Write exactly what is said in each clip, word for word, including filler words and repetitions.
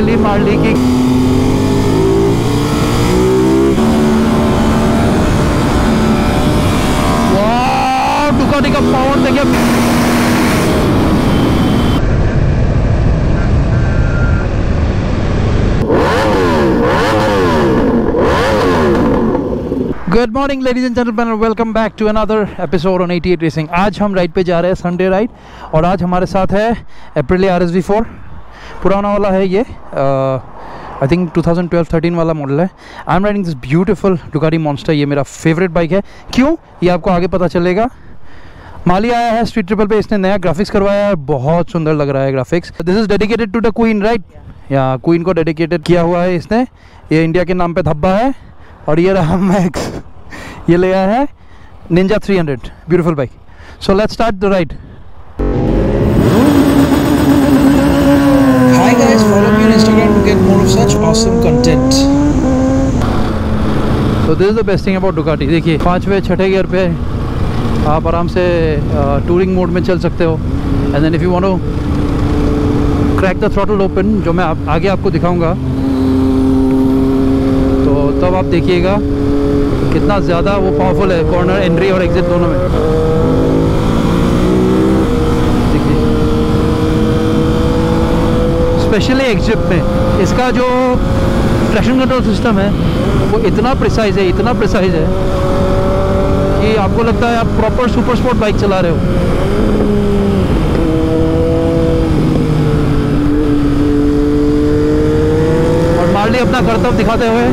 ले ली मार्ली की। वाह, डुकाटी का पावर देखिए। Good morning ladies and gentleman, welcome back to another episode on अठासी रेसिंग। आज हम राइड पे जा रहे हैं, संडे राइड, और आज हमारे साथ है Aprilia R S V four. पुराना वाला है ये, I think two thousand twelve thirteen वाला मॉडल है। I am riding this beautiful Ducati Monster. ये मेरा फेवरेट बाइक है। क्यों, ये आपको आगे पता चलेगा। माली आया है स्ट्रीट ट्रिपल पे, इसने नया ग्राफिक्स करवाया है, बहुत सुंदर लग रहा है graphics. This is dedicated to the queen, right? या क्वीन को डेडिकेटेड किया हुआ है इसने। ये इंडिया के नाम पे धब्बा है। और ये रहा मैक्स, ये ले आया है Ninja three hundred, beautiful bike. So let's start the ride. Hi guys, follow me on Instagram to get more of such awesome content. So this is the best thing about Ducati। देखिए, पाँचवें छठे gear पे आप आराम से touring mode में चल सकते हो। And then if you want to crack the throttle open, जो मैं आप, आगे आपको दिखाऊंगा, तो तब आप देखिएगा कितना ज़्यादा वो पावरफुल है कॉर्नर एंट्री और एग्जिट दोनों में। देखिए, स्पेशली एग्जिट में इसका जो ट्रैक्शन कंट्रोल सिस्टम है वो इतना प्रिसाइज है, इतना प्रिसाइज है कि आपको लगता है आप प्रॉपर सुपर स्पोर्ट बाइक चला रहे हो। और मार्ली अपना कर्तव्य दिखाते हुए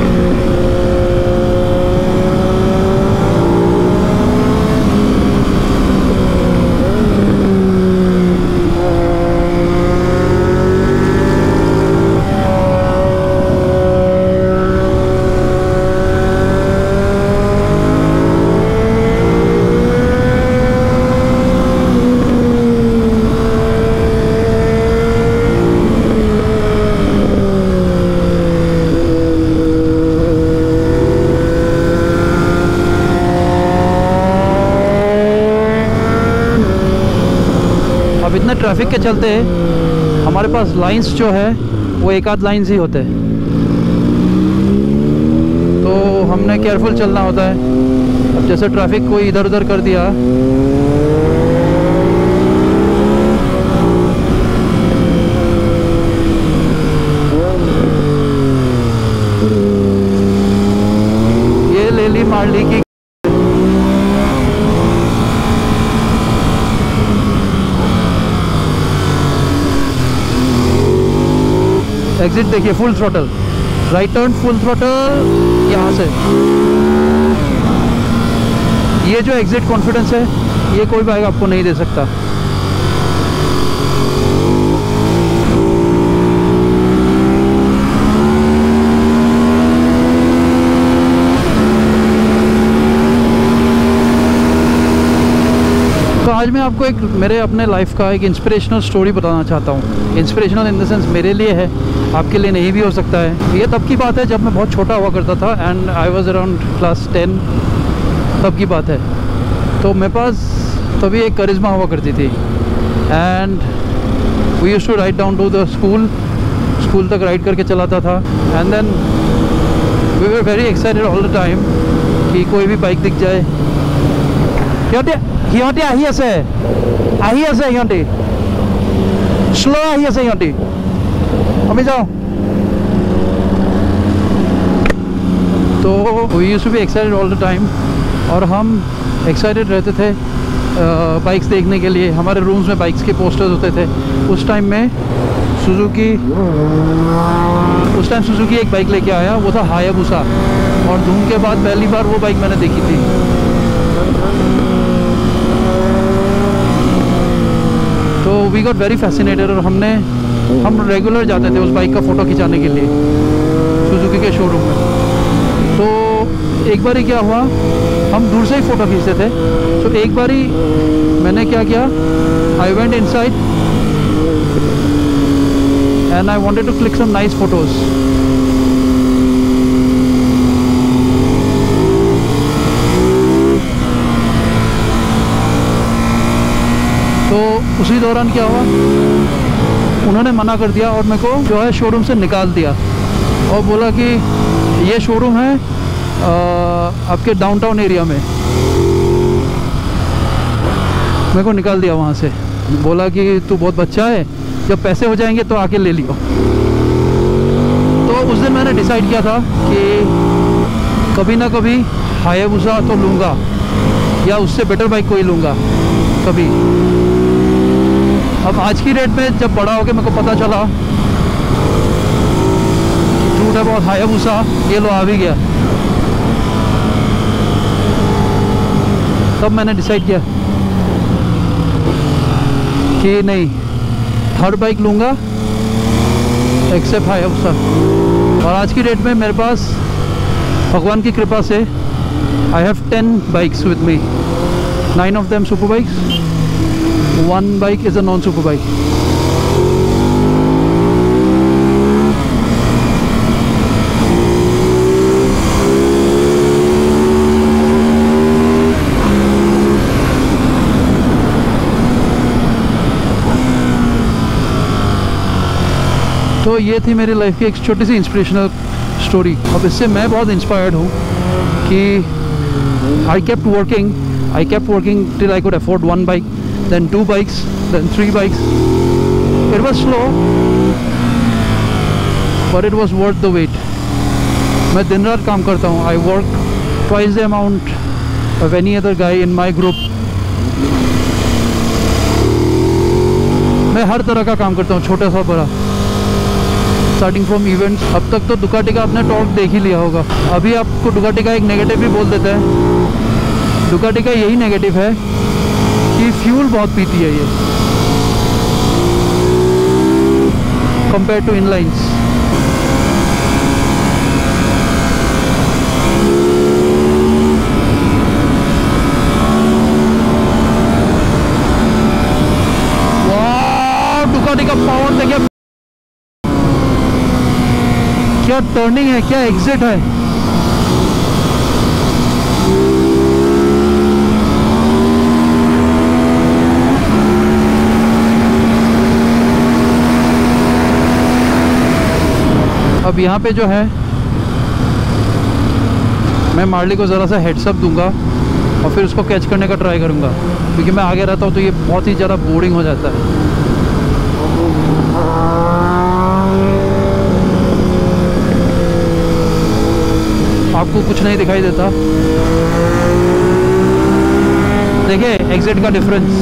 ट्रैफिक के चलते हमारे पास लाइंस जो है वो एक आध लाइंस ही होते हैं, तो हमने केयरफुल चलना होता है। अब जैसे ट्रैफिक कोई इधर उधर कर दिया, ये ले ली मार्ली की। एग्जिट देखिए, full throttle, right turn full throttle यहाँ से। ये जो एग्जिट कॉन्फिडेंस है ये कोई बाइक आपको नहीं दे सकता। तो आज मैं आपको एक मेरे अपने लाइफ का एक इंस्पिरेशनल स्टोरी बताना चाहता हूँ। इंस्पिरेशनल इन द सेंस मेरे लिए है, आपके लिए नहीं भी हो सकता है। ये तब की बात है जब मैं बहुत छोटा हुआ करता था, and I was around class ten, तब की बात है। तो मेरे पास तभी एक करिश्मा हुआ करती थी, and we used to ride down to the school. School तक राइड करके चलाता था, and then we were very excited all the time कि कोई भी बाइक दिख जाए। সিহঁতে আহি আছে, আহি আছে সিহঁতে, স্লো আহি আছে সিহঁতে, আমি যাওঁ। तो we used to be excited all the time, और हम एक्साइटेड रहते थे बाइक्स देखने के लिए। हमारे रूम्स में बाइक्स के पोस्टर्स होते थे। उस टाइम में सुजुकी उस टाइम सुजुकी एक बाइक लेके आया, वो था हायाबुसा, और धूम के बाद पहली बार वो बाइक मैंने देखी थी। तो वी गॉट वेरी फैसिनेटेड, और हमने हम रेगुलर जाते थे उस बाइक का फ़ोटो खिंचाने के लिए सुजुकी के शोरूम में। तो एक बार ही क्या हुआ, हम दूर से ही फ़ोटो खींचते थे। तो एक बार ही मैंने क्या किया, I went inside and I wanted to click some nice photos. तो उसी दौरान क्या हुआ, उन्होंने मना कर दिया और मेरे को जो है शोरूम से निकाल दिया और बोला कि ये शोरूम है आ, आपके डाउनटाउन एरिया में। मेरे को निकाल दिया वहाँ से, बोला कि तू बहुत बच्चा है, जब पैसे हो जाएंगे तो आके ले लियो। तो उस दिन मैंने डिसाइड किया था कि कभी ना कभी हायाबुसा तो लूँगा या उससे बेटर बाइक कोई लूँगा कभी। अब आज की डेट में जब बड़ा हो के मेरे को पता चला झूठ है बहुत, हायाबुसा ये लो आ भी गया, तब मैंने डिसाइड किया कि नहीं, थर्ड बाइक लूँगा एक्सेप्ट हायाबुसा। और आज की डेट में मेरे पास भगवान की कृपा से I have ten bikes with me, nine of them super bikes, one bike is a non super bike. तो ये थी मेरी लाइफ की एक छोटी सी इंस्पिरेशनल स्टोरी। अब इससे मैं बहुत इंस्पायर्ड हूँ कि I kept working I kept working till I could afford one bike, then two bikes, then three bikes. It was slow but it was worth the wait. मैं दिन रात काम करता हूँ। I work twice the amount of any other guy in my group. मैं हर तरह का काम करता हूँ, छोटा सा बड़ा, स्टार्टिंग फ्रॉम इवेंट्स। अब तक तो डुकाटी का आपने टॉर्क देख ही लिया होगा। अभी आपको डुकाटी का एक नेगेटिव भी बोल देता है। डुकाटी का यही नेगेटिव है कि फ्यूल बहुत पीती है ये कंपेयर टू इनलाइंस। वाह, डुकाटी का पावर देखिए, क्या टर्निंग है, क्या एग्जिट है। अब यहाँ पे जो है मैं मार्ली को ज़रा सा हेड्सअप दूंगा और फिर उसको कैच करने का ट्राई करूँगा, क्योंकि मैं आगे रहता हूँ तो ये बहुत ही ज़्यादा बोरिंग हो जाता है। आपको कुछ नहीं दिखाई देता, देखिए एग्जिट का डिफरेंस।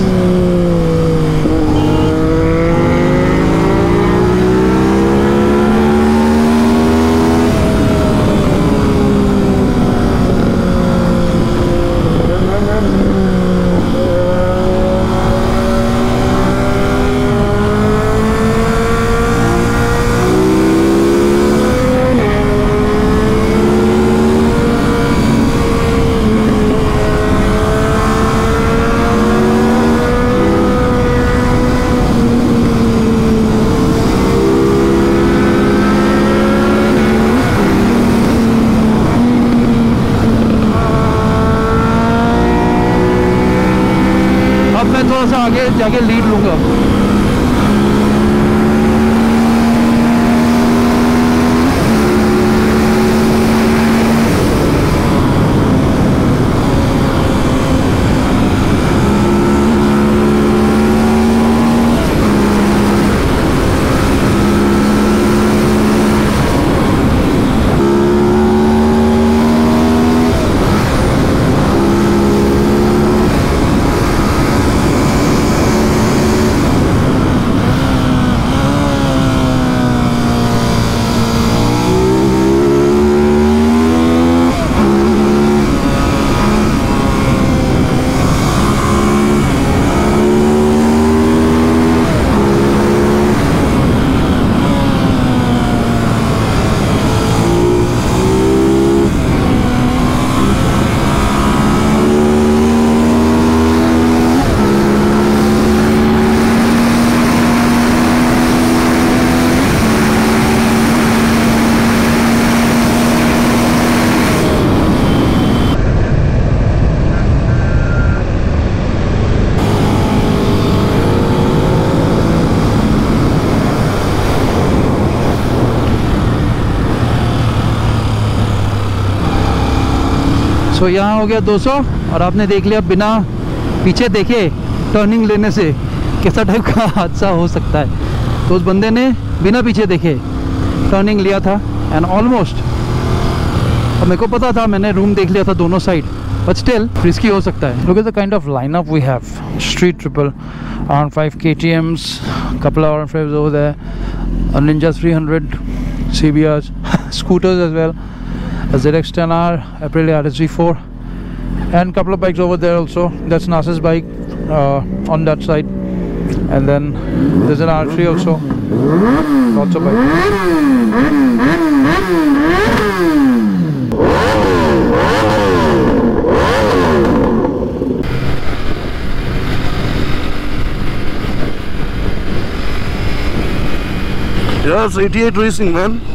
सो यहाँ हो गया दो सौ और आपने देख लिया बिना पीछे देखे टर्निंग लेने से कैसा टाइप का हादसा हो सकता है। तो उस बंदे ने बिना पीछे देखे टर्निंग लिया था एंड ऑलमोस्ट, और मेरे को पता था, मैंने रूम देख लिया था दोनों साइड, बट स्टिल रिस्की हो सकता है। Look at the kind of lineup we have. Street triple around five K T Ms, couple of R fives over there, a Ninja three hundred C B Rs, scooters as well, a Z X ten R, Aprilia R S V four, and couple of bikes over there also. That's Nas's bike uh, on that side, and then there's an R three also. Lots of bikes. Yes, eighty-eight Racing, man.